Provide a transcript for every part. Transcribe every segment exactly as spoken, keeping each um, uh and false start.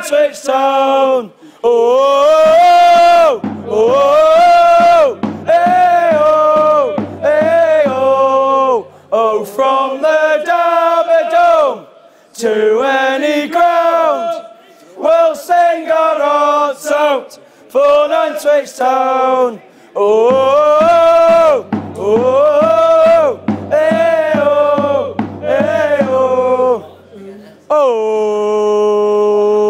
Nantwich town. Oh, oh, oh, hey, oh, hey, oh, oh, from the Derby Dome to any ground, we'll sing our hearts out for Nantwich town. Oh, oh, oh, hey, oh, hey, oh, oh.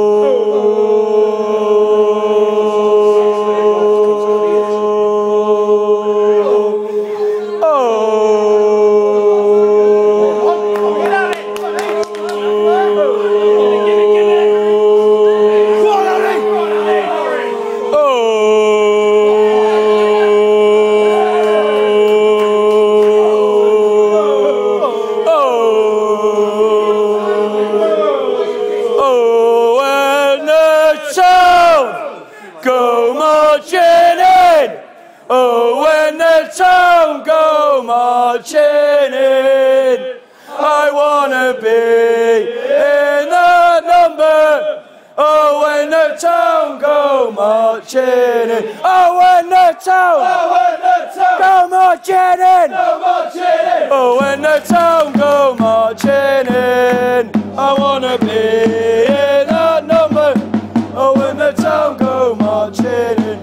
Go marching in, oh when the town go marching in, I wanna be in that number, oh when the town go marching in, oh when the town, oh when the town go marching in, go marching in, oh when the town go marching in, I wanna be in that number, oh when the town go marching in.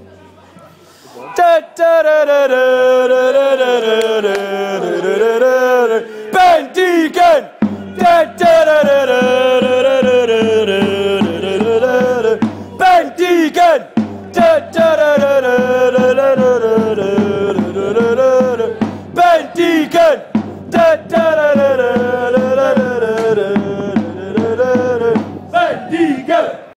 Da da da da da da da da da da da da. Ben Deacon. Da da